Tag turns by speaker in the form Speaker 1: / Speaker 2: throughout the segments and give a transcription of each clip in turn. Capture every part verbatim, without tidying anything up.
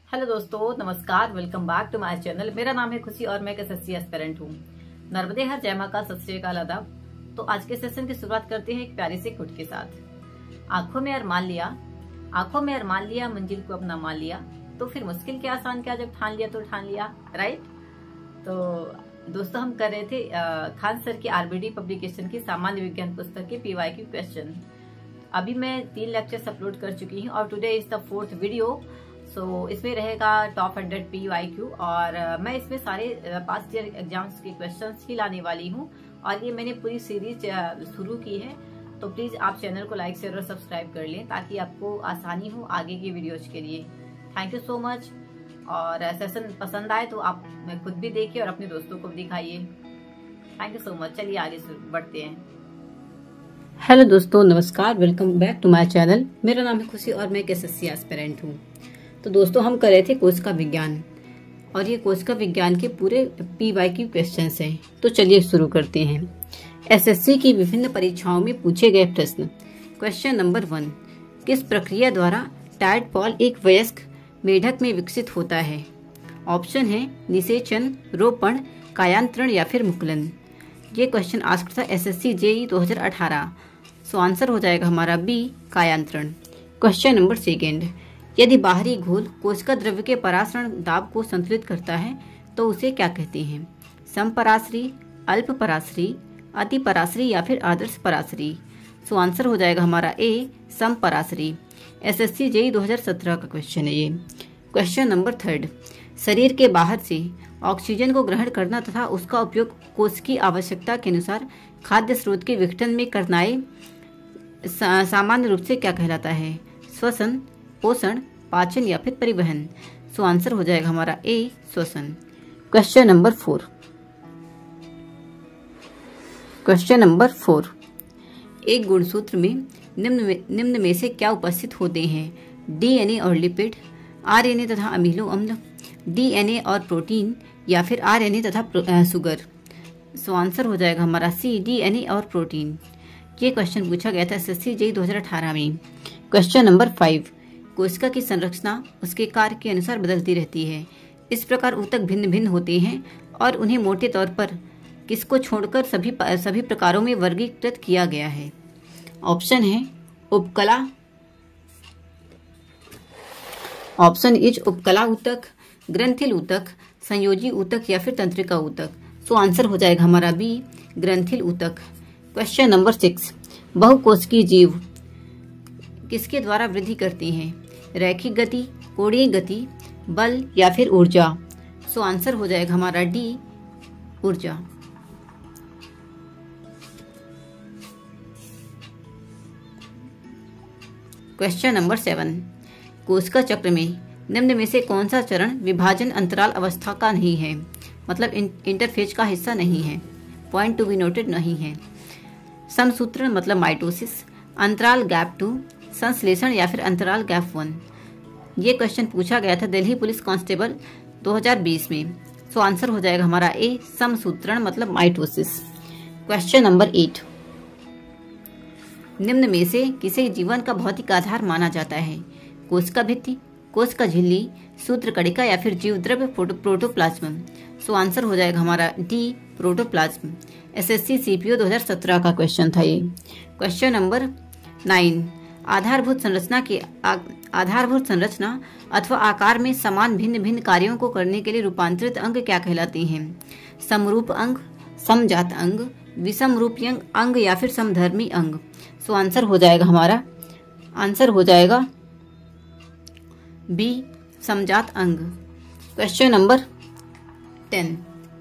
Speaker 1: Hello दोस्तों, नमस्कार। Welcome back to my channel. मेरा नाम है खुशी और मैं एक एसएससी एस्पिरेंट हूँ। नर्मदे हर जय मां का सत श्री अकाल आदाब। तो आज के सेशन की शुरुआत करते हैं एक प्यारी से कुट के साथ। आंखों में अरमान लिया, आंखों में अरमान लिया, मंजिल को अपना मान लिया, तो फिर मुश्किल क्या आसान क्या, जब ठान लिया तो ठान लिया। राइट। तो दोस्तों, हम कर रहे थे खान सर की आरबीडी पब्लिकेशन की सामान्य विज्ञान पुस्तक के पीवाईक्यू क्वेश्चन। अभी मैं तीन लेक्चर्स अपलोड कर चुकी हूँ और today is the fourth video. So so, इसमें रहेगा top hundred P Y Q और uh, मैं इसमें सारे पास्ट ईयर एग्जाम्स के क्वेश्चंस ही लाने वाली हूँ और ये मैंने पूरी सीरीज शुरू की है। तो प्लीज आप चैनल को लाइक शेयर और सब्सक्राइब कर लें ताकि आपको आसानी हो आगे की वीडियोज के लिए। Thank you so much. और सेशन पसंद आए तो आप खुद भी देखिए और अपने दोस्तों को भी दिखाइए। Thank you so much. चलिए आगे बढ़ते हैं। हेलो दोस्तों, नमस्कार। Welcome back to my channel. मेरा नाम है खुशी और मैं एक एसएससी एस्पिरेंट हूँ। तो दोस्तों, हम कर रहे थे कोशिका विज्ञान और ये कोशिका विज्ञान के पूरे पीवाईक्यू क्वेश्चंस हैं। तो चलिए शुरू करते हैं। एसएससी की विभिन्न परीक्षाओं में पूछे गए प्रश्न। क्वेश्चन नंबर वन, किस प्रक्रिया द्वारा टैडपॉल एक वयस्क मेढक में विकसित होता है? ऑप्शन है निषेचन, रोपण, कायांतरण या फिर मुकुलन। ये क्वेश्चन आस्क्ड था एसएससी जेई दो हज़ार अठारह। सो आंसर हो जाएगा हमारा बी, कायांतरण। क्वेश्चन नंबर सेकेंड, यदि बाहरी घोल कोशिका द्रव्य के परासरण दाब को संतुलित करता है तो उसे क्या कहते हैं? समपराश्री, अल्प पराश्री, अति पराश्री या फिर आदर्श पराश्री। सो आंसर हो जाएगा हमारा ए, समपराश्री। एसएससी जेई दो हज़ार सत्रह का क्वेश्चन है ये। क्वेश्चन नंबर थर्ड, शरीर के बाहर से ऑक्सीजन को ग्रहण करना तथा उसका उपयोग कोश की आवश्यकता के अनुसार खाद्य स्रोत के विघटन में करनाए सा, सामान्य रूप से क्या कहलाता है? श्वसन, पोषण, पाचन या फिर परिवहन। सो आंसर हो जाएगा हमारा ए, श्वसन। Question number four question number four एक गुणसूत्र में निम्न में निम्न में से क्या उपस्थित होते हैं? डीएनए और लिपिड, आरएनए तथा अमीनो अम्ल, डीएनए और प्रोटीन या फिर आरएनए तथा शुगर। सो आंसर हो जाएगा हमारा सी, डीएनए और प्रोटीन। ये क्वेश्चन पूछा गया था एसएससी जेई दो हज़ार अठारह में। क्वेश्चन नंबर फाइव, कोशिका की संरचना उसके कार्य के अनुसार बदलती रहती है। इस प्रकार ऊतक भिन्न भिन्न होते हैं और उन्हें मोटे तौर पर किसको छोड़कर सभी सभी प्रकारों में वर्गीकृत किया गया है? ऑप्शन है उपकला, ऑप्शन इज उपकला ऊतक, ग्रंथिल ऊतक, संयोजी ऊतक या फिर तंत्रिका ऊतक। सो आंसर हो जाएगा हमारा बी, ग्रंथिल ऊतक। क्वेश्चन नंबर सिक्स, बहुकोशिकीय जीव किसके द्वारा वृद्धि करती हैं? रैखिक गति, कोणीय गति, बल या फिर ऊर्जा। सो आंसर हो जाएगा हमारा डी, ऊर्जा। क्वेश्चन नंबर सेवन, कोशिका चक्र में निम्न में से कौन सा चरण विभाजन अंतराल अवस्था का नहीं है? मतलब इंटरफेज का हिस्सा नहीं है, पॉइंट टू बी नोटेड नहीं है। समसूत्रण मतलब माइटोसिस, अंतराल गैप टू, संश्लेषण या फिर अंतराल गैप वन। ये क्वेश्चन पूछा गया था दिल्ली पुलिस कांस्टेबल दो हज़ार बीस में। सो आंसर हो जाएगा हमारा ए, समसूत्रण मतलब माइटोसिस। क्वेश्चन नंबर एट, निम्न में से किसे जीवन का भौतिक आधार माना जाता है? कोशिका भित्ति, कोशिका झिल्ली, सूत्रकणिका या फिर जीवद्रव्य प्रोटोप्लाज्म। सो आंसर हो जाएगा हमारा डी, प्रोटोप्लाज्म। एसएससी सीपीओ दो हज़ार सत्रह का क्वेश्चन था ये। क्वेश्चन नंबर नाइन, आधारभूत संरचना की आधारभूत संरचना अथवा आकार में समान भिन्न भिन्न कार्यों को करने के लिए रूपांतरित अंग क्या कहलाते हैं? समरूप अंग, समजात अंग, विषमरूपी अंग या फिर समधर्मी अंग। सो आंसर हो जाएगा हमारा आंसर हो जाएगा बी, समजात अंग। क्वेश्चन नंबर टेन,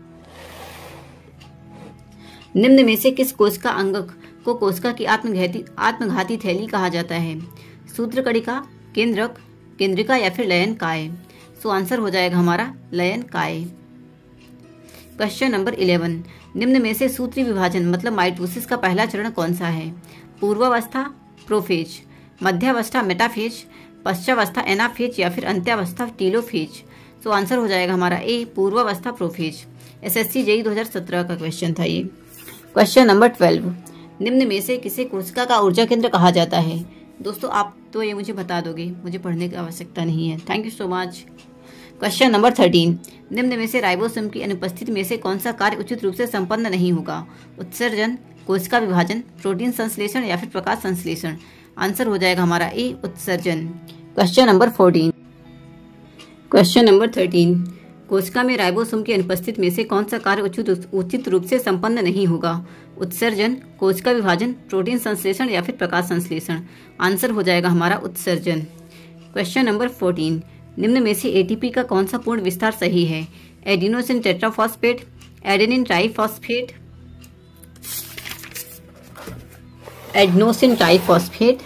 Speaker 1: निम्न में से किस कोशिका अंगक को कोशिका की आत्मघाती आत्मघाती थैली कहा जाता है? सूत्रकणिका, केंद्रक, केंद्रिका या फिर लयन काय। सो आंसर हो जाएगा हमारा लयन काय। क्वेश्चन नंबर इलेवन, निम्न में से सूत्री विभाजन मतलब माइटोसिस का पहला चरण कौन सा है? पूर्वावस्था प्रोफेज, मध्यावस्था मेटाफेज, पश्चावस्था एनाफेज या फिर अंत्यावस्था टीलोफेज। सो आंसर हो जाएगा हमारा ए, पूर्वावस्था प्रोफेज। एसएससी जेई दो हज़ार सत्रह का क्वेश्चन था ये। क्वेश्चन नंबर ट्वेल्व, निम्न में से किसे कोशिका का ऊर्जा केंद्र कहा जाता है? दोस्तों, आप तो ये मुझे बता दोगे, मुझे पढ़ने की आवश्यकता नहीं है। Thank you so much. Question number thirteen, निम्न में से राइबोसोम की अनुपस्थिति में से कौन सा कार्य उचित रूप से संपन्न नहीं होगा? उत्सर्जन, कोशिका विभाजन, प्रोटीन संश्लेषण या फिर प्रकाश संश्लेषण। आंसर हो जाएगा हमारा ए, उत्सर्जन। Question number fourteen, question number thirteen, कोशिका में राइबोसोम की अनुपस्थिति में से कौन सा कार्य उचित उचित रूप से संपन्न नहीं होगा? उत्सर्जन, कोशिका विभाजन, प्रोटीन संश्लेषण या फिर प्रकाश संश्लेषण। आंसर हो जाएगा हमारा उत्सर्जन। क्वेश्चन नंबर फोर्टीन, निम्न में से एटीपी का कौन सा पूर्ण विस्तार सही है? Adenosine tetraphosphate, adenine triphosphate, adenosine triphosphate,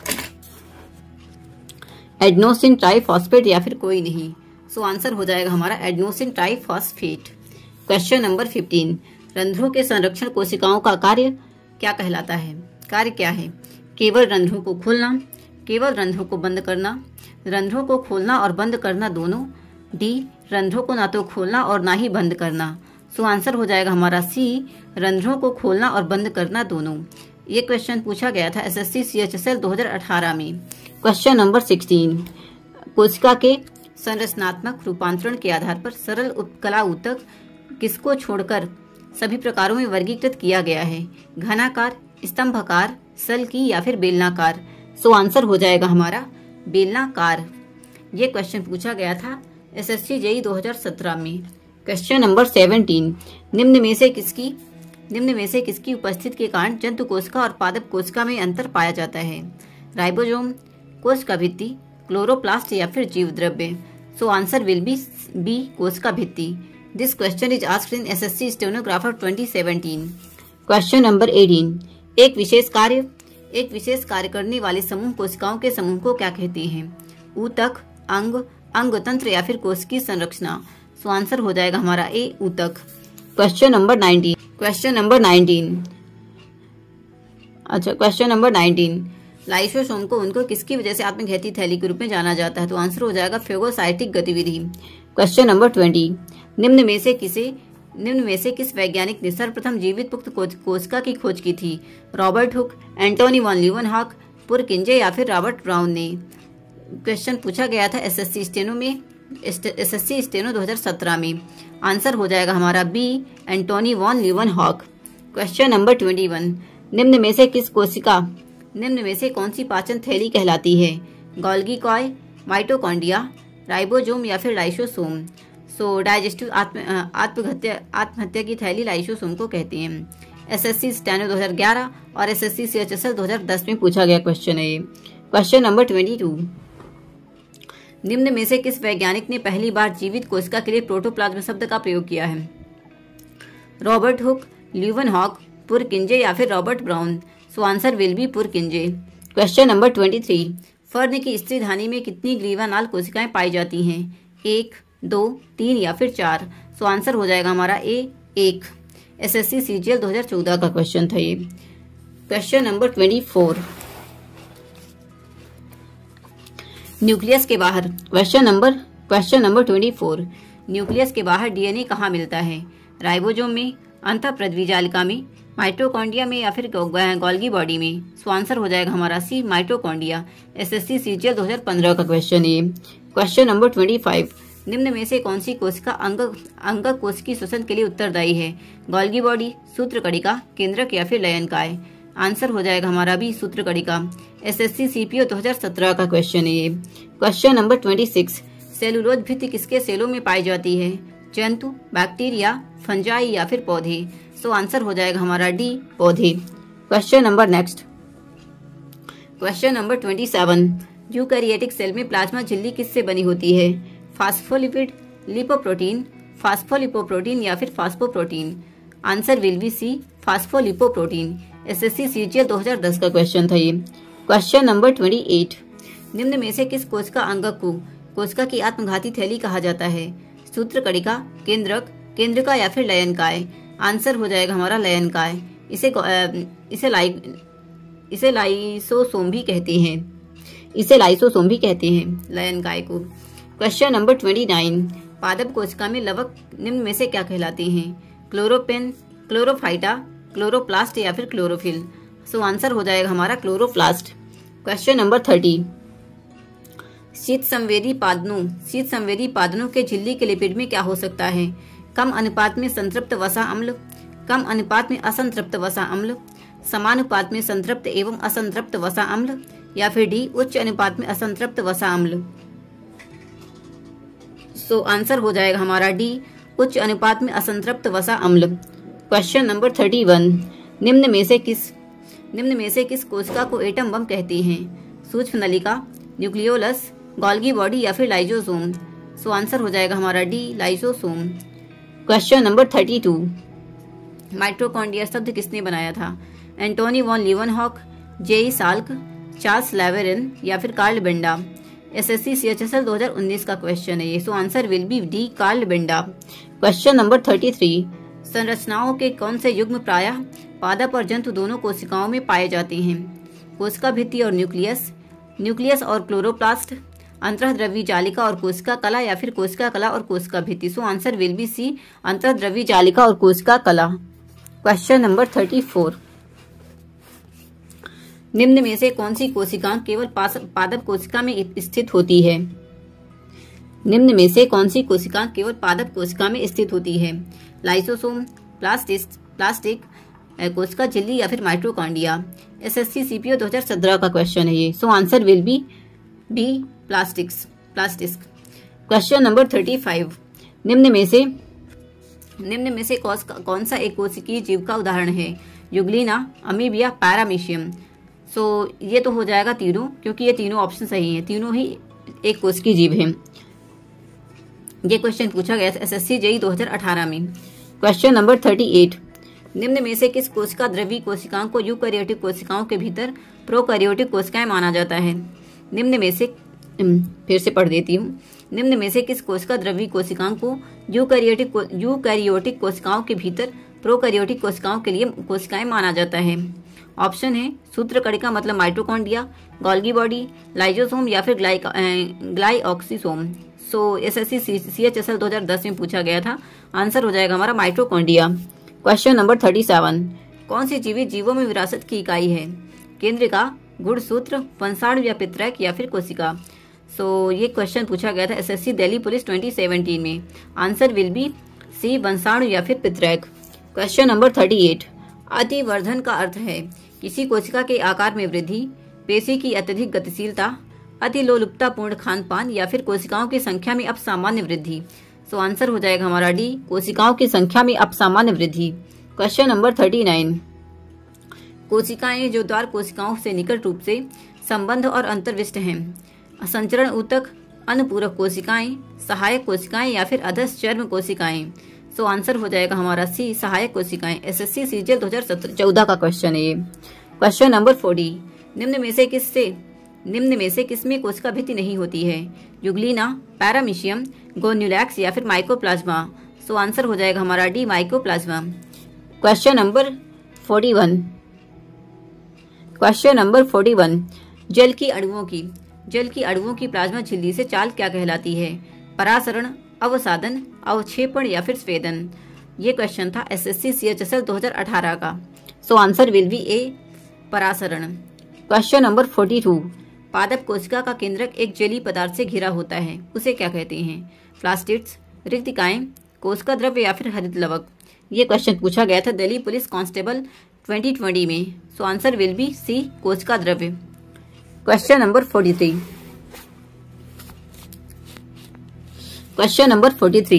Speaker 1: adenosine triphosphate या फिर कोई नहीं। सो आंसर हो जाएगा हमारा adenosine triphosphate. Question number fifteen, रंध्रों के संरक्षण कोशिकाओं का कार्य क्या कहलाता है? कार्य क्या है? केवल रंध्रों को खोलना, केवल रंध्रों को बंद करना, रंध्रों को खोलना और बंद करना दोनों, डी रंध्रों को ना तो खोलना और ना ही बंद करना। सो आंसर हो जाएगा हमारा सी, रंध्रों को खोलना और बंद करना दोनों। ये क्वेश्चन पूछा गया था एसएससी सीएचएसएल दो हज़ार अठारह में। क्वेश्चन नंबर सिक्सटीन, कोशिका के संरचनात्मक रूपांतरण के आधार पर सरल उपकला ऊतक किसको छोड़कर सभी प्रकारों में वर्गीकृत किया गया है? घनाकार, स्तंभाकार, सल्की या फिर बेलनाकार। सो आंसर हो जाएगा हमारा बेलनाकार। ये क्वेश्चन पूछा गया था एसएससी जेई दो हज़ार सत्रह में। क्वेश्चन नंबर सेवनटीन, निम्न में से किसकी निम्न में से किसकी उपस्थिति के कारण जंतु कोशिका और पादप कोशिका में अंतर पाया जाता है? राइबोसोम, कोशिका भित्ति, क्लोरोप्लास्ट या फिर जीव द्रव्य। So answer will be B, कोशिका भित्ति। This question is asked in SSC stenographer twenty seventeen. Question number eighteen, एक विशेष कार्य एक विशेष कार्य करने वाले समूह कोशिकाओं के समूह को क्या कहते हैं? ऊतक, अंग, अंगतंत्र या फिर कोशिकीय संरचना। सो आंसर हो जाएगा हमारा ए, ऊतक। Question number nineteen question number nineteen अच्छा क्वेश्चन नंबर नाइनटीन, लाइसोसोम को उनको किसकी वजह से आत्मघाती थैली के रूप में जाना जाता है? तो आंसर हो जाएगा फेगोसाइटिक गतिविधि। क्वेश्चन नंबर ट्वेंटी, निम्न में से किसे निम्न में से किस वैज्ञानिक ने सर्वप्रथम जीवित पुख्त कोशिका की खोज की थी? Robert Hooke, Antonie van Leeuwenhoek, Purkinje या फिर रॉबर्ट ब्राउन ने। क्वेश्चन पूछा गया था एसएससी स्टेनो में एसएससी स्टेनो दो हज़ार सत्रह में। आंसर हो जाएगा हमारा B, Antonie van Leeuwenhoek. Question number twenty one, निम्न में से किस कोशिका निम्न में से कौन सी पाचन थैली कहलाती है? गोल्गी कॉय, माइटोकॉन्ड्रिया, राइबोसोम या फिर लाइसोसोम। सो डाइजेस्टिव आत्म आत्महत्या आत्महत्या की थैली लाइसोसोम को कहते हैं। एसएससी स्टेनो दो हज़ार ग्यारह और एसएससी सीएचएसएल दो हज़ार दस में पूछा गया क्वेश्चन है ये। क्वेश्चन नंबर ट्वेंटी टू, निम्न में से किस वैज्ञानिक ने पहली बार जीवित कोशिका के लिए प्रोटोप्लाज्म शब्द का प्रयोग किया है? रॉबर्ट हुक, ल्यूवेनहॉक, पुरकिंजे या फिर Robert Brown. So answer will be Purkinje. Question number twenty three, fern की स्त्री धानी में कितनी ग्रीवानाल कोशिकाएं पाई जाती हैं? एक, दो, तीन या फिर चार। सो आंसर हो जाएगा हमारा ए, एक। एसएससी सीजीएल दो हज़ार चौदह का क्वेश्चन था ये। Question number twenty four, nucleus के बाहर question number question number twenty four, nucleus के बाहर डीएनए कहाँ मिलता है? राइबोसोम में, अंतःप्रद्वीजालिका में, माइटोकॉन्ड्रिया में या फिर गोल्गी बॉडी में। सो आंसर हो जाएगा हमारा सी, माइटोकॉन्ड्रिया। एसएससी सीजीएल दो हज़ार पंद्रह का क्वेश्चन है। क्वेश्चन नंबर ट्वेंटी फाइव, निम्न में से कौन सी कोशिका अंग अंग कोशिकीय श्वसन के लिए उत्तरदायी है? गोल्गी बॉडी, सूत्रकणिका, केंद्रक या फिर लयनकाय। आंसर हो जाएगा हमारा भी सूत्रकणिका। एसएससी सीपीओ दो हज़ार सत्रह का क्वेश्चन है ये। Question number twenty six, cellulose भित्ति किसके सेलों में पाई जाती है? जंतु, बैक्टीरिया, फंजाई या फिर पौधे। सो आंसर हो जाएगा हमारा डी, पौधे। Question number next question number twenty seven, eukaryotic cell में प्लाज्मा झिल्ली किससे बनी होती है? फास्फोलिपिड, लिपोप्रोटीन, फास्फोलिपोप्रोटीन या फिर phosphoprotein. Answer will be C, phospholipoprotein. SSC CGL दो हज़ार दस का क्वेश्चन था ये। क्वेश्चन नंबर ट्वेंटी एट, निम्न में से किस कोशिका अंग को कोशिका की आत्मघाती थैली कहा जाता है? सूत्रकणिका, केंद्रक, केंद्रिका या फिर लयनकाय। आंसर हो जाएगा हमारा लयनकाय। इसे इसे लाई इसे लाइसोसोम भी कहते हैं इसे लाइसोसोम भी कहते हैं लयनकाय को। क्वेश्चन नंबर ट्वेंटी नाइन, पादप कोशिका में लवक निम्न में से क्या कहलाते हैं? क्लोरोपेन, क्लोरोफाइटा, क्लोरोप्लास्ट या फिर क्लोरोफिल। सो आंसर हो जाएगा हमारा क्लोरोप्लास्ट। क्वेश्चन नंबर थर्टी, शीत संवेदी पादनों शीत संवेदी पादनों के झिल्ली के लिपिड में क्या हो सकता है? कम अनुपात में संतृप्त वसा अम्ल, कम अनुपात में असंतृप्त वसा अम्ल, समानुपात में संतृप्त एवं असंतृप्त वसा अम्ल, या फिर डी उच्च अनुपात में असंतृप्त वसा अम्ल। सो आंसर हो जाएगा हमारा डी उच्च अनुपात में असंतृप्त वसा अम्ल। क्वेश्चन नंबर थर्टी वन, निम्न में से किस निम्न में से किस कोशिका को एटम बम कहते हैं? सूक्ष्म नलिका, न्यूक्लियोलस, गोल्गी बॉडी या फिर लाइसोसोम। सो आंसर हो जाएगा हमारा D lysosome. Question number thirty two, mitochondria शब्द किसने बनाया था? Antonie van Leeuwenhoek, JE Salk, Charles Laveran या फिर कार्ल बेंडा। एसएससी सीएचएसएल दो हज़ार उन्नीस का क्वेश्चन है ये। So answer will be D Karl Benda. Question number thirty three, संरचनाओं के कौन से युग्म प्रायः पादप और जंतु दोनों कोशिकाओं में पाए जाते हैं? कोशिका भित्ति और न्यूक्लियस, न्यूक्लियस और क्लोरोप्लास्ट, अंतःद्रव्यी जालिका और कोशिका कला या फिर कोशिका कला और कोशिका भित्ति। So answer will be C अंतःद्रव्यी जालिका और कोशिका कला। क्वेश्चन नंबर थर्टी फोर, निम्न में से कौन सी कोशिका केवल पादप कोशिका में स्थित होती है? निम्न में से कौन सी कोशिका केवल पादप कोशिका में स्थित होती है? लाइसोसोम, प्लास्टिक प्लास्टिक कोशिका झिल्ली या फिर माइटोकॉन्ड्रिया। एसएससी सीपीओ दो हज़ार सत्रह का क्वेश्चन है ये। So answer will be B plastics plastics. Question number thirty five, निम्न में से निम्न में से कौन सा एक कोशिकीय जीव का उदाहरण है? Euglena, amoeba, paramecium. So so, ये तो हो जाएगा तीनों, क्योंकि ये तीनों ऑप्शन सही हैं, तीनों ही एक कोशिकीय जीव हैं। ये क्वेश्चन पूछा गया एसएससी जेई दो हज़ार अठारह में। क्वेश्चन नंबर थर्टी एट, निम्न में से किस कोशिका द्रव्य कोशिकाओं को यूकैरियोटिक कोशिकाओं के भीतर प्रोकैरियोटिक कोशिकाएं माना जाता है? निम्न में से फिर से पढ़ देती हूँ। निम्न में से किस कोशिका द्रव्य कोशिकाओं को यूकैरियोटिक यूकैरियोटिक कोशिकाओं के भीतर प्रोकैरियोटिक कोशिकाओं के लिए कोशिकाएं माना जाता है? ऑप्शन है सूत्रकणिका मतलब माइटोकॉन्ड्रिया, गोल्गी बॉडी, लाइसोसोम या फिर ग्लाइऑक्सिसोम। सो एसएससी सीएचएसएल दो हज़ार दस में पूछा गया था। आंसर हो जाएगा हमारा mitochondria. Question number thirty seven, कौन सी जीवित जीवों में विरासत की इकाई है? केंद्रिका, गुणसूत्र, वंशाणु या पितरक या फिर कोशिका। सो so, ये क्वेश्चन पूछा गया था SSC Delhi police twenty seventeen में। आंसर विल बी सी वंशाणु या फिर पितरक। क्वेश्चन नंबर थर्टी एट, अतिवर्धन का अर्थ है किसी कोशिका के आकार में वृद्धि, पेशी की अत्यधिक गतिशीलता, अतिलोलुपतापूर्ण खान पान या फिर कोशिकाओं की संख्या में अपसामान्य वृद्धि। सो आंसर हो जाएगा हमारा डी कोशिकाओं की संख्या में अपसामान्य वृद्धि। क्वेश्चन नंबर थर्टी नाइन, कोशिकाएं जो द्वार कोशिकाओं से निकट रूप से संबंध और अंतर्विष्ट हैं, संचरण ऊतक, अनुपूरक कोशिकाएं, सहायक कोशिकाएं या फिर अधस चर्म कोशिकाएं। सो so, आंसर हो जाएगा हमारा सी सहायक कोशिकाएं। एसएससी सीजीएल दो हज़ार चौदह का क्वेश्चन है ये। क्वेश्चन नंबर फोर्टी, निम्न में से किससे निम्न में से किसमें कोशिका भित्ति नहीं होती है? यूग्लिना, पैरामीशियम, गोन्यूलैक्स या फिर माइकोप्लाज्मा। सो so, आंसर हो जाएगा हमारा D mycoplasma. Question number forty one question number forty one, जल की अणुओं की जल की अणुओं की प्लाज्मा झिल्ली से चाल क्या कहलाती है? परासरण, अवसादन, अवक्षेपण या फिर स्वेदन। ये क्वेश्चन था एसएससी सीएचएसएल दो हज़ार अठारह का। So answer will be A परासरण। क्वेश्चन नंबर फोर्टी टू, पादप कोशिका का केंद्रक एक जेली पदार्थ से घिरा होता है, उसे क्या कहते हैं? प्लास्टिड्स, रिक्तिकाएं, कोशिका द्रव्य या फिर हरित लवक। ये क्वेश्चन पूछा गया था Delhi police constable twenty twenty में। So answer will be C कोशिका द्रव्य। Question number forty three question number forty three,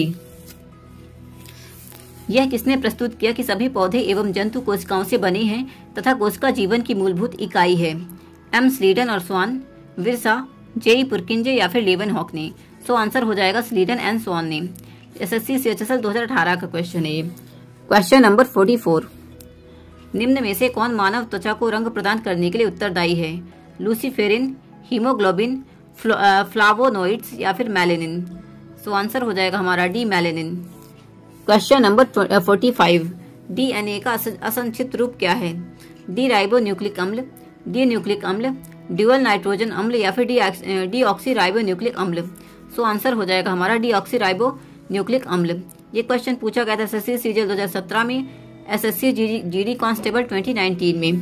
Speaker 1: यह किसने प्रस्तुत किया कि सभी पौधे एवं जंतु कोशिकाओं से बने हैं तथा कोशिका जीवन की मूलभूत इकाई है? एम स्लीडन और स्वान, विरसा, जेई पुरकिंजे या फिर लेवनहॉक ने। सो आंसर हो जाएगा स्लीडन एंड स्वान ने। एसएससी सीएचएसएल दो हज़ार अठारह का क्वेश्चन है ये। क्वेश्चन नंबर फोर्टी फोर, निम्न में से कौन मानव त्वचा को रंग प्रदान करने के लिए उत्तरदायी है? लूसीफेरिन, हीमोग्लोबिन, फ्लावोनोइड्स या फिर मेलेनिन। सो आंसर हो जाएगा हमारा D melanin. Question number forty five, DNA का असंक्षिप्त रूप क्या है? डी राइबो न्यूक्लिक अम्ल, डी न्यूक्लिक अम्ल, ड्यूअल नाइट्रोजन अम्ल या फिर डी ऑक्सी राइबो न्यूक्लिक अम्ल। सो आंसर हो जाएगा हमारा डी ऑक्सी राइबो न्यूक्लिक अम्ल। ये क्वेश्चन पूछा गया था एसएससी सीजीएल दो हज़ार सत्रह में, SSC GD constable twenty nineteen में।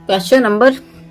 Speaker 1: Question number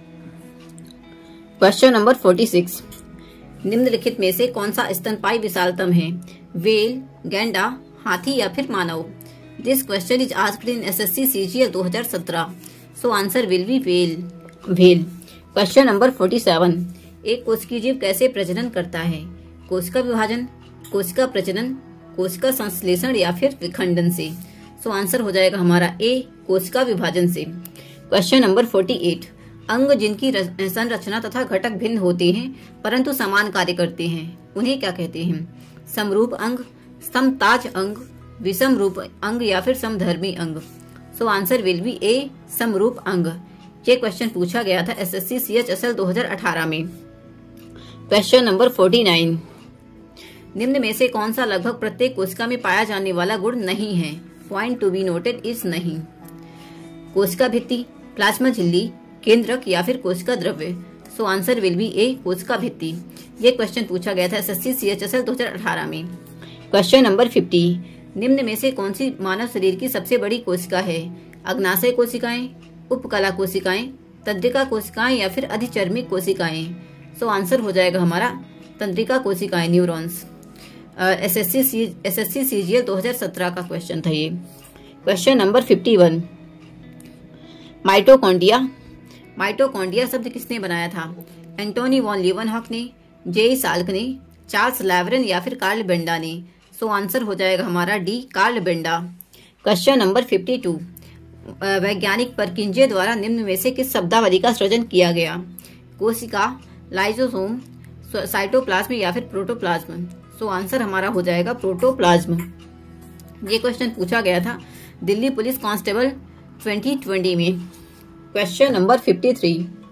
Speaker 1: question number forty six. निम्नलिखित में से कौन सा स्तनपायी विशालतम है? वेल, गैंडा, हाथी या फिर मानव? This question is asked in SSC CGL दो हज़ार सत्रह, so answer will be well well question number forty seven. एक कोशिकीय जीव कैसे प्रजनन करता है? कोशिका विभाजन, कोशिका प्रजनन, कोशिका संश्लेषण या फिर विखंडन से? सो आंसर हो जाएगा हमारा ए, कोशिका विभाजन से। Question number forty eight. अंग जिनकी संरचना तथा घटक भिन्न होते हैं परंतु समान कार्य करते हैं, उन्हें क्या कहते हैं? समरूप अंग, समताज अंग, विषम रूप अंग या फिर समधर्मी अंग? So answer will be A, समरूप अंग। ये क्वेश्चन पूछा गया था एसएससी सीएचएसएल दो हज़ार अठारह में। Question number forty nine. निम्न में से कौन सा लगभग प्रत्येक कोशिका में पाया जाने वाला गुण नहीं है? Point to be noted is नहीं। कोशिका भित्ति, प्लाज्मा झिल्ली, केंद्रक या फिर कोशिका द्रव्य? So answer will be A, कोशिका भित्ति। ये क्वेश्चन पूछा गया था एसएससी सीएचएसएल दो हज़ार अठारह में। Question number fifty. निम्न में से कौन सी मानव शरीर की सबसे बड़ी कोशिका है? अग्नाशय कोशिकाएं, उपकला कोशिकाएं, तंत्रिका कोशिकाएं या फिर अधिचर्मिक कोशिकाएं? सो आंसर हो जाएगा हमारा तंत्रिका कोशिकाएं, न्यूरॉन्स। एसएससी एसएससी सीजीएल दो हज़ार सत्रह का क्वेश्चन था ये। Question number fifty one. Mitochondria mitochondria शब्द किसने बनाया था? एंटोनी वॉन लीवनहॉक ने, जे साल्क ने, चार्ल्स लैवरन या फिर कार्ल बेंडा ने? सो आंसर हो जाएगा हमारा D, Karl Benda. Question number fifty two. वैज्ञानिक परकिंजे द्वारा निम्न में से किस शब्दावली का सृजन किया गया? कोशिका, लाइजोसोम, साइटोप्लाज्म या फिर प्रोटोप्लाज्म? सो आंसर हमारा हो जाएगा प्रोटोप्लाज्म। ये क्वेश्चन पूछा गया था Delhi police constable twenty twenty में। Question number fifty three.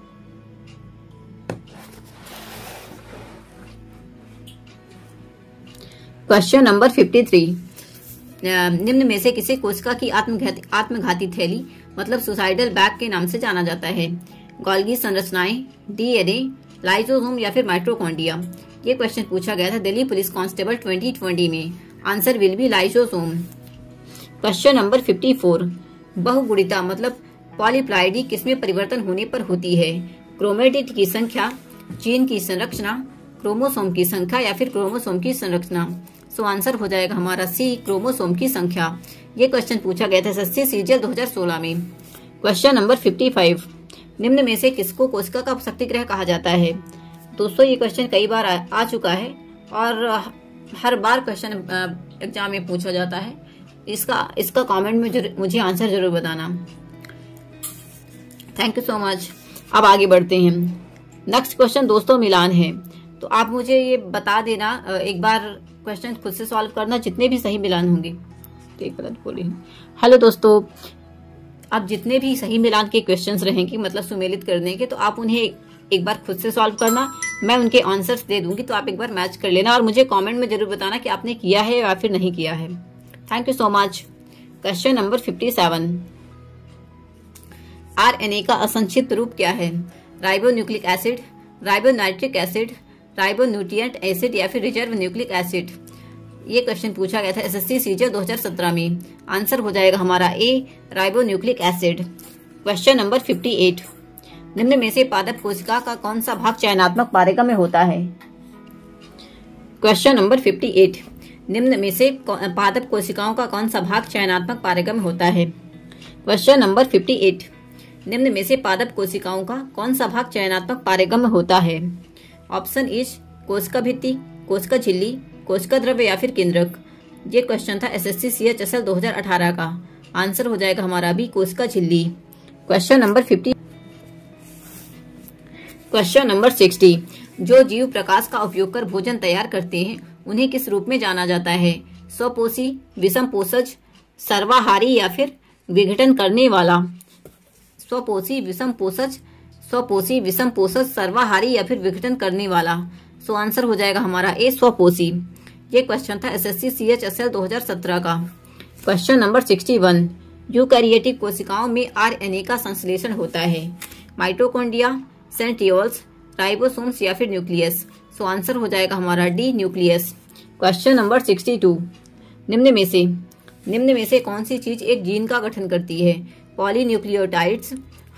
Speaker 1: Question number fifty three. निम्न में से किसे कोशिका की आत्मघाती आत्मघाती थैली मतलब सुसाइडल बैग के नाम से जाना जाता है? गोल्गी संरचनाएं, डीएनए, लाइसोसोम या फिर माइटोकॉन्ड्रिया? ये क्वेश्चन पूछा गया था Delhi police constable twenty twenty में। Answer will be lysosome. Question number fifty four. बहुगुणिता मतलब पॉलीप्लाइडी किसमें परिवर्तन होने पर होती है? क्रोमेटिड की संख्या, जीन की संरचना, क्रोमोसोम की संख्या या फिर क्रोमोसोम की संरचना? सो आंसर हो जाएगा हमारा सी, क्रोमोसोम की संख्या। ये क्वेश्चन पूछा गया था एसएससी सीजीएल दो हज़ार सोलह में। Question number fifty five. निम्न में से किसको कोशिका का शक्तिग्रह कहा जाता है? दोस्तों ये क्वेश्चन कई बार आ, आ चुका है और हर बार क्वेश्चन एग्जाम में पूछा जाता है। इसका इसका कमेंट में मुझे आंसर जरूर बताना। Thank you so much. अब आगे बढ़ते हैं। नेक्स्ट क्वेश्चन दोस्तों मिलान है, तो आप मुझे ये बता देना एक बार क्वेश्चन खुद से सॉल्व करना जितने भी सही मिलान होंगे। तो एक बार बोली हेलो दोस्तों, अब जितने भी सही मिलान के क्वेश्चंस रहेंगे मतलब सुमेलित करने के, तो आप उन्हें एक बार खुद से सॉल्व करना। मैं उनके आंसर्स दे दूंगी तो आप एक बार मैच कर लेना और मुझे कमेंट में जरूर बताना कि आपने किया है या फिर नहीं किया है। Thank you so much. Question number fifty seven. RNA का असंक्षिप्त रूप क्या है? Ribonucleic acid, ribonitric acid, ribonucleic acid या फिर रिजर्व न्यूक्लिक एसिड? ये क्वेश्चन पूछा गया था एसएससी सीजीएल दो हज़ार सत्रह में। आंसर हो जाएगा हमारा A, ribonucleic acid. Question number fifty eight. निम्न में से पादप कोशिका का कौन सा भाग चयनात्मक पारेगम में होता है? Question number fifty eight. निम्न में से पादप कोशिकाओं का कौन सा भाग चयनात्मक पारेगम में होता है? Question number fifty eight. निम्न में से पादप कोशिकाओं का कौन सा भाग चयनात्मक पारेगम में होता है? ऑप्शन इज कोशिका भित्ति, कोशिका झिल्ली, कोशिका द्रव्य या फिर केंद्रक? ये क्वेश्चन था एसएससी सीएचएसएल दो हज़ार अठारह का। आंसर हो जाएगा हमारा भी कोशिका झिल्ली। Question number fifty. Question number sixty. जो जीव प्रकाश का उपयोग कर भोजन तैयार करते हैं उन्हें किस रूप में जाना जाता है? स्वपोषी, विषम पोषज, सर्वाहारी या फिर विघटन करने वाला? स्वपोषी, विषम पोषज, स्वपोषी, विषम पोषज, सर्वाहारी या फिर विघटन करने वाला? सो आंसर हो जाएगा हमारा ए, स्वपोषी। ये क्वेश्चन था एसएससी सीएचएसएल दो हज़ार सत्रह का। Question number sixty one. Eukaryotic कोशिकाओं में आरएनए का संश्लेषण होता है? माइटोकॉन्ड्रिया, सेंट्रियोल्स, राइबोसोम्स या फिर न्यूक्लियस? सो आंसर हो जाएगा हमारा D, nucleus. Question number sixty two. निम्न में से निम्न में से कौन सी चीज एक जीन का गठन करती है? पॉलीन्यूक्लियोटाइड्स,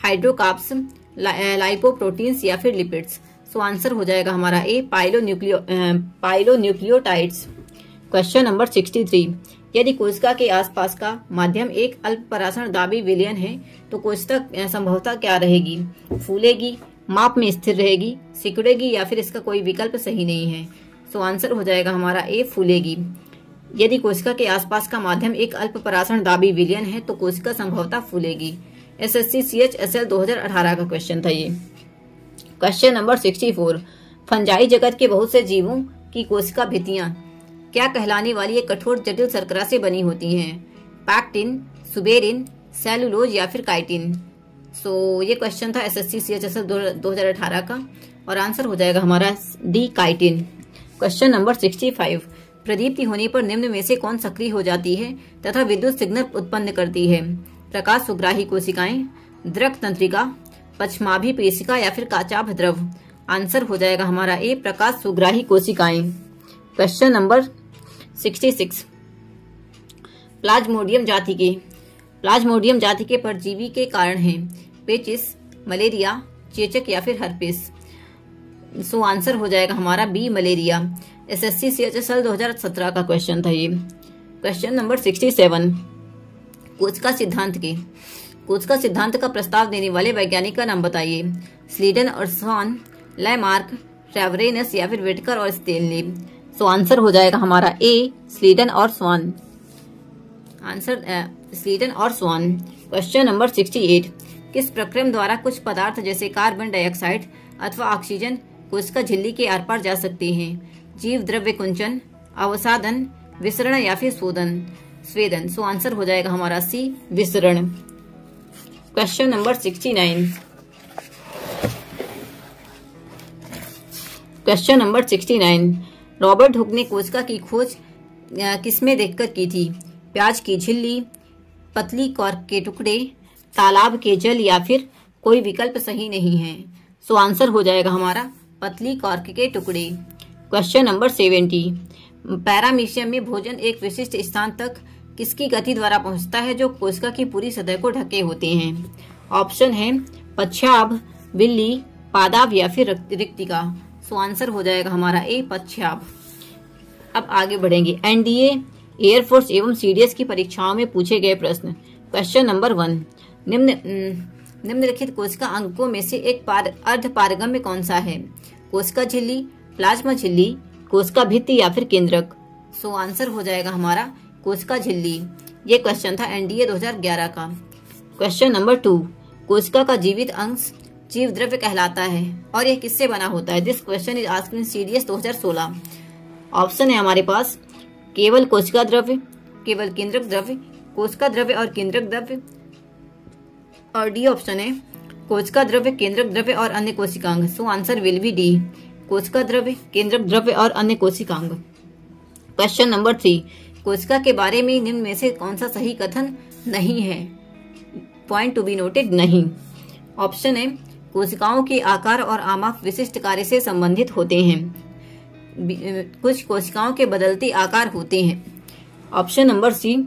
Speaker 1: हाइड्रोकार्ब्स, लाइपोप्रोटीन्स या फिर लिपिड्स। सो आंसर हो जाएगा हमारा A, polynucleo polynucleotides. Question number sixty three, यदि कोशिका के आसपास का माध्यम एक अल्प परासनदाबी विलयन है तो कोशिका संभवतः क्या रहेगी? फूलेगी, माप में स्थिर रहेगी, सिकुड़ेगी या फिर इसका कोई विकल्प सही नहीं है। सो आंसर हो जाएगा हमारा ए, फूलेगी। यदि कोशिका के आसपास का माध्यम एक अल्प परासनदाबी विलयन है तो कोशिका संभवतः फूलेगी। एसएससी सीएचएसएल दो हज़ार अठारह का क्वेश्चन था ये। Question number sixty four, fungi जगत के बहुत से जीवों की कोशिका भित्तियां क्या कहलाने वाली एक कठोर जटिल शर्करा से बनी होती हैं? पैक्टिन, सुबेरिन, सेलुलोज या फिर काइटिन। सो so, ये क्वेश्चन था एसएससी सीएचएसएल दो हज़ार अठारह का और आंसर हो जाएगा हमारा D, chitin. Question number sixty five, प्रदीप्ति होने पर निम्न में से कौन सक्रिय हो जाती है तथा विद्युत सिग्नल उत्पन्न करती है? प्रकाश सुग्राही कोशिकाएं, द्रक तंत्रिका, पश्चाभि पेशिका या फिर काचाभ द्रव। आंसर हो जाएगा हमारा ए, प्रकाश सुग्राही कोशिकाएं। Question number sixty six, plasmodium जाति के प्लाज्मोडियम जाति के परजीवी के कारण हैं? पेचिस, मलेरिया, चेचक या फिर हर्पिस। सो आंसर हो जाएगा हमारा बी, मलेरिया। एसएससी सीएचएसएल दो हज़ार सत्रह का क्वेश्चन था ये। क्वेश्चन नंबर सिक्सटी सेवन, कोशिका सिद्धांत के कोशिका सिद्धांत का प्रस्ताव देने वाले वैज्ञानिक का नाम बताइए? स्लीडन और स्वान, लैमार्क, ट्रेवरेनस या फिर विटकर और स्टेनली। सो आंसर हो जाएगा हमारा ए, स्लीडन और स्वान। आंसर स्लीडन और Schwann. Question number sixty eight, किस प्रक्रम द्वारा कुछ पदार्थ जैसे कार्बन डाइऑक्साइड अथवा ऑक्सीजन कोशिका झिल्ली के आर पार जा सकते हैं? जीव द्रव्य कुंचन, अवसादन, विसरण या फिर शोधन स्वेदन। सो आंसर हो जाएगा हमारा सी, विसरण। Question number sixty nine, question number sixty nine, Robert Hooke ने कोशिका की खोज किसमें देखकर की थी? प्याज की झिल्ली, पतली कॉर्क के टुकड़े, तालाब के जल या फिर कोई विकल्प सही नहीं है। सो आंसर हो जाएगा हमारा पतली कॉर्क के टुकड़े। क्वेश्चन नंबर सेवेंटी, पैरामीशियम में भोजन एक विशिष्ट स्थान तक किसकी गति द्वारा पहुंचता है जो कोशिका की पूरी सतह को ढके होते हैं? ऑप्शन है पश्चाभ, बिल्ली, पादाभ या फिर रिक्तिका। सो आंसर हो जाएगा हमारा ए, पश्चाभ। अब आगे बढ़ेंगे। एनडीए, एयरफोर्स एवं सीडीएस की परीक्षाओं में पूछे गए प्रश्न। क्वेश्चन नंबर वन, निम्न निम्नलिखित कोशिका अंगों में से एक पार, अर्ध पारगम्य कौन सा है? कोशिका झिल्ली, प्लाज्मा झिल्ली, कोशिका भित्ति या फिर केंद्रक। सो आंसर हो जाएगा हमारा कोशिका झिल्ली। ये क्वेश्चन था एनडीए दो हज़ार ग्यारह का। क्वेश्चन नंबर टू, कोशिका का जीवित अंश जीव द्रव्य कहलाता है और यह किससे बना होता है? This question is asked in CDS दो हज़ार सोलह। ऑप्शन है हमारे पास केवल कोशिका द्रव्य, केवल केंद्रक द्रव्य, कोशिका द्रव्य और केंद्रक द्रव्य, और डी ऑप्शन है कोशिका द्रव्य, केंद्रक द्रव्य और अन्य कोशिकांग। So answer will be D, कोशिका द्रव्य, केंद्रक द्रव्य और अन्य कोशिकांग। क्वेश्चन नंबर थ्री, कोशिका के बारे में निम्न में से कौन सा सही कथन नहीं है? पॉइंट टू बी नोटेड, नहीं। ऑप्शन है कोशिकाओं के आकार और आमाप विशिष्ट कार्य से संबंधित होते हैं। कुछ कोशिकाओं के बदलते आकार होते हैं। ऑप्शन नंबर सी,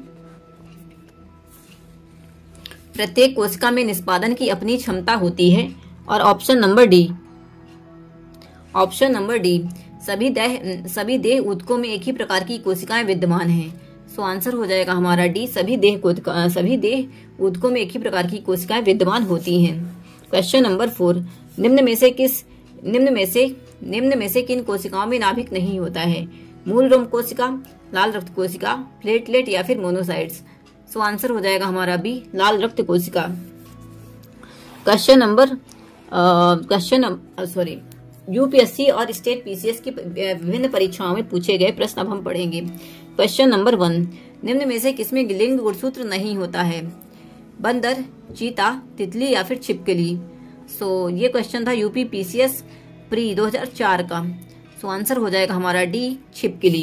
Speaker 1: प्रत्येक कोशिका में निष्पादन की अपनी क्षमता होती है। और option number D option number D सभी देह सभी देह ऊतकों में एक ही प्रकार की कोशिकाएं विद्यमान हैं। सो आंसर हो जाएगा हमारा डी, सभी देह सभी देह ऊतकों में एक ही प्रकार की कोशिकाएं विद्यमान होती हैं। क्वेश्चन नंबर फोर, निम्न में से किस निम्न में से निम्न में से किन कोशिकाओं में नाभिक नहीं होता है? मूल रोम कोशिका, लाल रक्त कोशिका, प्लेटलेट या फिर मोनोसाइट्स। सो आंसर हो जाएगा हमारा बी, लाल रक्त कोशिका। Question number question sorry UPSC और स्टेट पीसीएस की विभिन्न परीक्षाओं में पूछे गए प्रश्न अब हम पढ़ेंगे। क्वेश्चन नंबर वन, निम्न में से किसमें लिंग गुणसूत्र नहीं होता है? बंदर, चीता, तितली या फिर छिपकली। सो ये क्वेश्चन था यूपी पीसीएस प्री दो हज़ार चार का। सो आंसर हो जाएगा हमारा डी, छिपकली।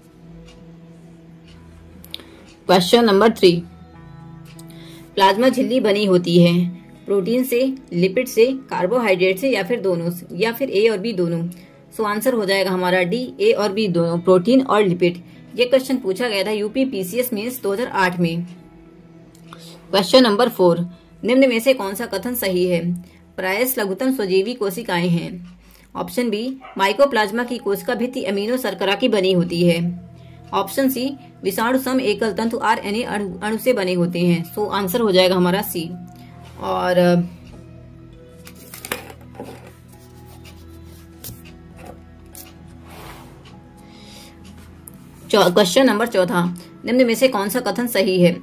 Speaker 1: क्वेश्चन नंबर थ्री, प्लाज्मा झिल्ली बनी होती है प्रोटीन से, लिपिड से, कार्बोहाइड्रेट से या फिर दोनों से, या फिर ए और बी दोनों। सो आंसर हो जाएगा हमारा डी, ए और बी दोनों, प्रोटीन और लिपिड। ये क्वेश्चन पूछा गया था यूपी पीसीएस मेंस दो हज़ार आठ में। क्वेश्चन नंबर फोर, निम्न में से कौन सा कथन सही है? प्रायश लघुतम स्वजीवी कोशिकाएं हैं। ऑप्शन बी, माइकोप्लाज्मा की कोशिका भित्ति अमीनो शर्करा की बनी होती है। ऑप्शन सी, विषाणु सम एकल तंतु आरएनए अणु से बने होते हैं। सो आंसर हो जाएगा हमारा सी। और क्वेश्चन नंबर चौथा, निम्न में से कौन सा कथन सही है?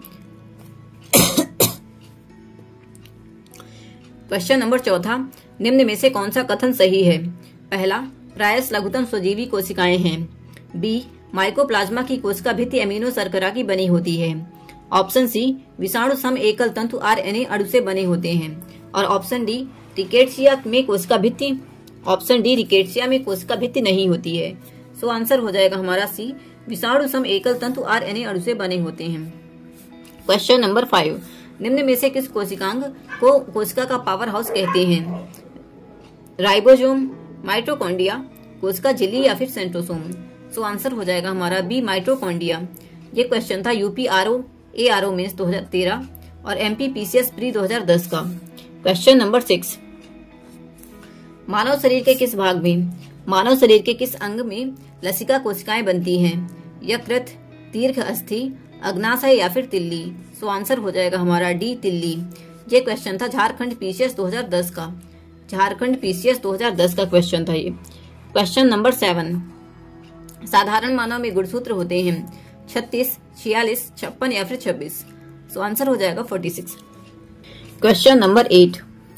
Speaker 1: क्वेश्चन नंबर चौथा, निम्न में से कौन सा कथन सही है? पहला, प्रायश लघुतम स्वजीवी कोशिकाएं हैं। बी, माइकोप्लाज्मा की कोशिका भित्ति अमीनो शर्करा की बनी होती है। ऑप्शन सी, विषाणु सम एकल तंतु आरएनए अणु से बने होते हैं। और ऑप्शन डी, रिकेट्सिया में कोशिका भित्ति ऑप्शन डी रिकेट्सिया में कोशिका भित्ति नहीं होती है। सो आंसर हो जाएगा हमारा सी, विषाणु सम एकल तंतु आरएनए अणु से बने होते हैं। क्वेश्चन नंबर फाइव, निम्न में से किस कोशिकांग को कोशिका का पावर हाउस कहते हैं? राइबोसोम, माइटोकॉन्ड्रिया, कोशिका झिल्ली या फिर सेंट्रोसोम। सो आंसर हो जाएगा हमारा बी, माइटोकॉन्ड्रिया। ये क्वेश्चन था यूपीआरओ एआरओ मेंस दो हज़ार तेरह और एमपीपीसीएस प्री दो हज़ार दस का। क्वेश्चन नंबर सिक्स, मानव शरीर के किस भाग में मानव शरीर के किस अंग में लसिका कोशिकाएं बनती हैं? यकृत, दीर्घ अस्थि, अग्नाशय या फिर तिल्ली। सो आंसर हो जाएगा हमारा डी, तिल्ली। ये क्वेश्चन था झारखंड पीसीएस दो हज़ार दस का झारखंड पीसीएस दो हज़ार दस का क्वेश्चन था ये। क्वेश्चन नंबर सेवन, साधारण मानव में गुणसूत्र होते हैं छत्तीस, छियालीस, छप्पन या फिर छब्बीस। सो आंसर हो जाएगा छियालीस। क्वेश्चन नंबर एट,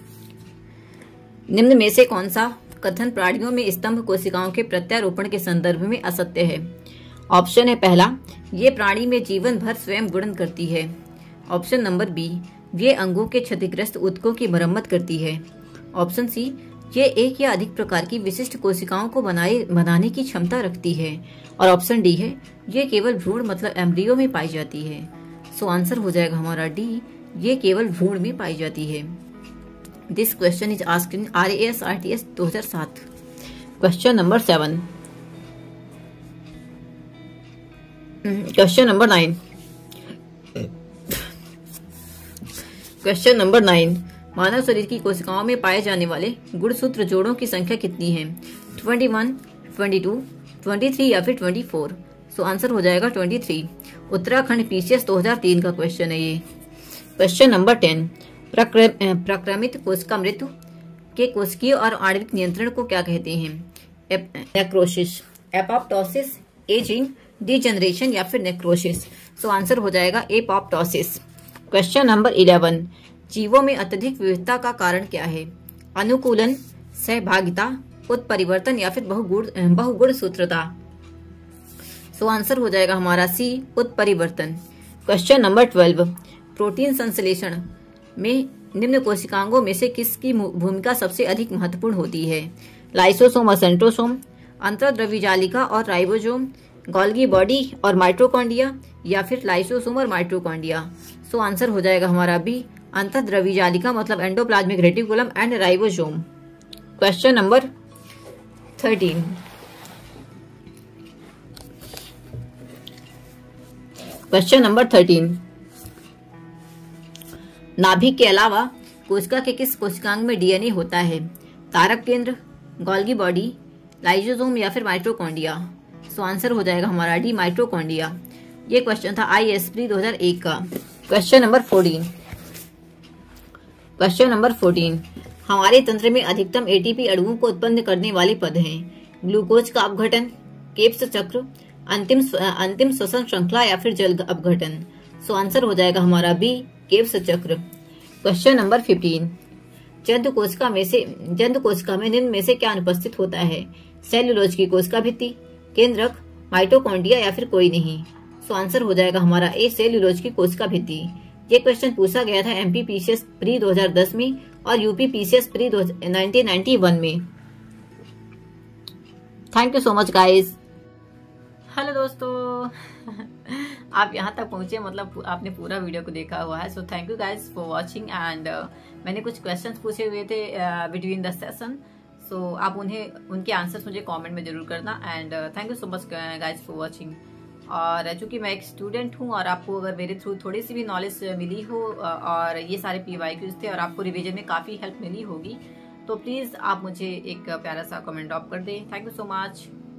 Speaker 1: निम्न में से कौन सा कथन प्राणियों में स्तंभ कोशिकाओं के प्रत्यारोपण के संदर्भ में असत्य है? ऑप्शन है पहला, ये प्राणी में जीवन भर स्वयं गुणन करती है। ऑप्शन नंबर बी, ये अंगों के क्षतिग्रस्त ऊतकों की मरम्मत करती है। ऑप्शन सी, ये एक या अधिक प्रकार की विशिष्ट कोशिकाओं को बनाए बनाने की क्षमता रखती है। और ऑप्शन डी है, ये केवल भ्रूण मतलब एम्ब्रियो में पाई जाती है। सो आंसर हो जाएगा हमारा डी, ये केवल भ्रूण में पाई जाती है। This question is asked in RAS RTS दो हज़ार सात। Question number seven, question number nine question number nine मानव शरीर की कोशिकाओं में पाए जाने वाले गुणसूत्र जोड़ों की संख्या कितनी है? इक्कीस, बाईस, तेईस या फिर चौबीस। सो आंसर हो जाएगा तेईस। उत्तराखंड पीसीएस दो हज़ार तीन का क्वेश्चन है ये। क्वेश्चन नंबर टेन, प्रक्रमित कोशिका मृत्यु के कोशिकीय और आणविक नियंत्रण को क्या कहते हैं? नेक्रोसिस, एपोप्टोसिस, एजिंग, डिजेनरेशन या फिर नेक्रोसिस। सो आंसर हो जाएगा एपोप्टोसिस। क्वेश्चन नंबर इलेवन, जीवों में अत्यधिक विविधता का कारण क्या है? अनुकूलन, सहभागिता, उत्परिवर्तन या फिर बहुगुण बहुगुण सूत्रता। सो आंसर हो जाएगा हमारा सी, उत्परिवर्तन। क्वेश्चन नंबर ट्वेल्व, प्रोटीन संश्लेषण में निम्न कोशिकांगों में से किसकी भूमिका सबसे अधिक महत्वपूर्ण होती है? लाइसोसोम और सेंट्रोसोम, अंतर्द्रव्य जालिका और राइबोसोम, गोल्गी बॉडी और माइटोकॉन्ड्रिया या फिर लाइसोसोम और माइटोकॉन्ड्रिया। सो आंसर हो जाएगा हमारा बी, अंतर्द्रव्य जालिका मतलब endoplasmic reticulum and ribosome. Question number thirteen, question number thirteen, नाभिक के अलावा कोशिका के किस कोशिकांग में डीएनए होता है? तारक केंद्र, गोल्गी बॉडी, लाइसोसोम या फिर माइटोकॉन्ड्रिया। सो आंसर हो जाएगा हमारा डी, माइटोकॉन्ड्रिया। ये क्वेश्चन था आईएसपी दो हज़ार एक का। Question number fourteen, question number fourteen, हमारे तंत्र में अधिकतम एटीपी अणुओं को उत्पन्न करने वाले पद हैं? ग्लूकोज का अपघटन, केप्स चक्र, अंतिम अंतिम श्वसन श्रृंखला या फिर जल अपघटन। सो आंसर हो जाएगा हमारा बी, केप्स चक्र। क्वेश्चन नंबर फिफ्टीन, जंतु कोशिका में से जंतु कोशिका में निम्न में से क्या अनुपस्थित होता है? सेल्यूलोज की कोशिका भित्ति, केंद्रक, माइटोकॉन्ड्रिया या फिर कोई नहीं। सो आंसर हो जाएगा हमारा ए, सेल्यूलोज की कोशिका भित्ति। ये क्वेश्चन पूछा गया था एमपीपीसीएस प्री दो हज़ार दस में और यूपीपीसीएस प्री उन्नीस सौ इक्यानवे में। Thank you so much guys. Hello दोस्तों, आप यहाँ तक पहुंचे मतलब आपने पूरा वीडियो को देखा हुआ है। So thank you guys for watching. And मैंने कुछ क्वेश्चंस पूछे हुए थे बिटवीन द सेशन, सो आप उन्हें उनके आंसर्स मुझे कमेंट में जरूर करना। And thank you so much guys for watching. और चूंकि मैं एक स्टूडेंट हूँ और आपको अगर मेरे थ्रू थोड़ी सी भी नॉलेज मिली हो और ये सारे पीवाईक्यूज थे और आपको रिवीजन में काफ़ी हेल्प मिली होगी, तो प्लीज़ आप मुझे एक प्यारा सा कमेंट ड्रॉप कर दें। Thank you so much.